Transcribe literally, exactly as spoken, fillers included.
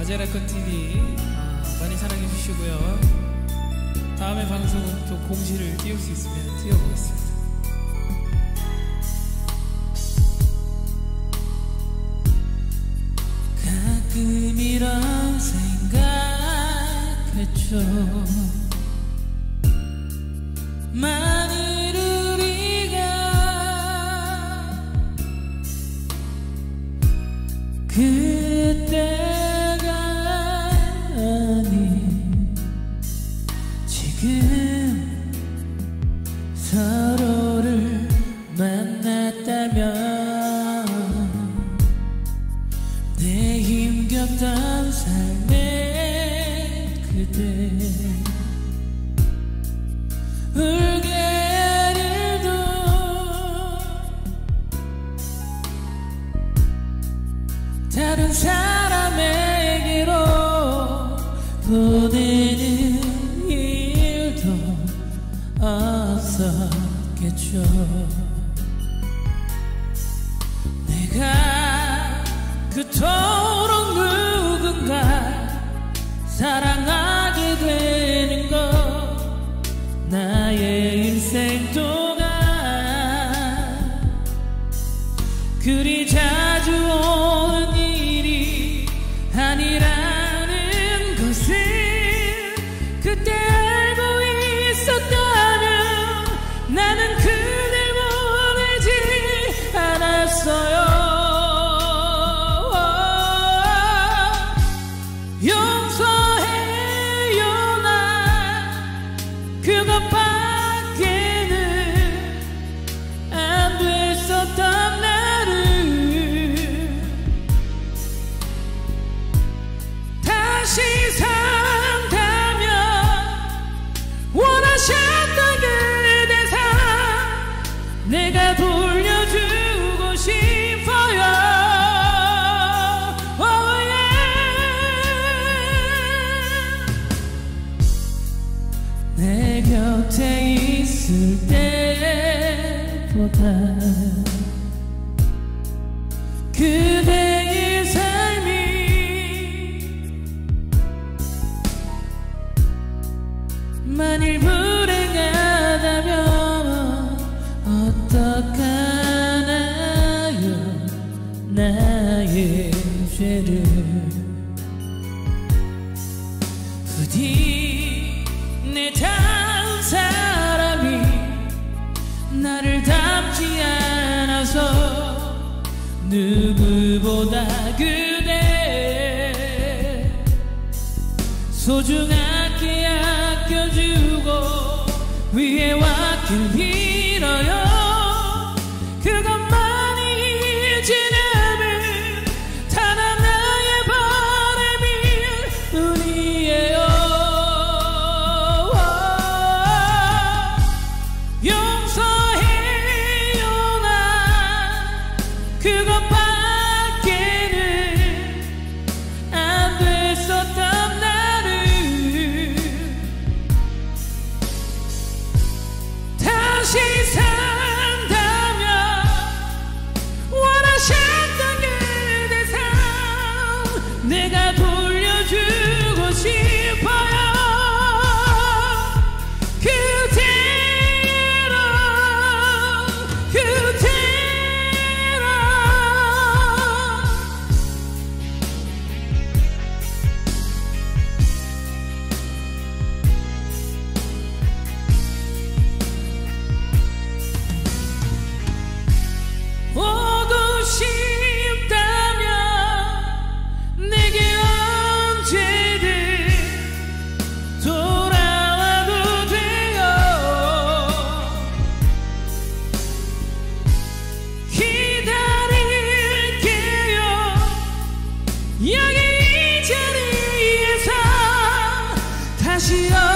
아제라커티비 아, 많이 사랑해 주시고요. 다음에 방송은 또 공시를 띄울 수 있으면 띄워보겠습니다. 가끔 이런 생각했죠. 만일 우리가 그때가 아닌 지금 서로를 만났다면 내 힘겹던 삶의 그대 울게를 다른 사람에게로 보내는 일도 없었겠죠. 내가 그토록 누군가 사랑하게 되는 것 나의 인생 동안 그리 자주 오는 일이 아니라는 것을 그때 알고 있었다면 나는 그댈 보내지 않았어요. 용서해요. 난 그것밖에는 안 됐었던 다시 산다면 원하셨던 그대사 내가 돌려주고 싶어요. oh yeah. 내 곁에 있을 때보다 그대의 삶이 만일 불행하다면 어떡하나요. 나의 죄를 부디 내 다음 사람이 나를 닮지 않아서 누구보다 그대 소중하게 아껴주고 위에 왔길 빌어요. 그것만이 지나면 단 하나의 바람일 뿐이에요. 용서해요. 난 그것밖에는 안 됐었던 다시 산다면 원하셨던 그대사 내가 돌려주고 싶어요. 그대로 그대로 오고 싶다면 내게 언제든 돌아와도 돼요. 기다릴게요. 여기 이 자리에서 다시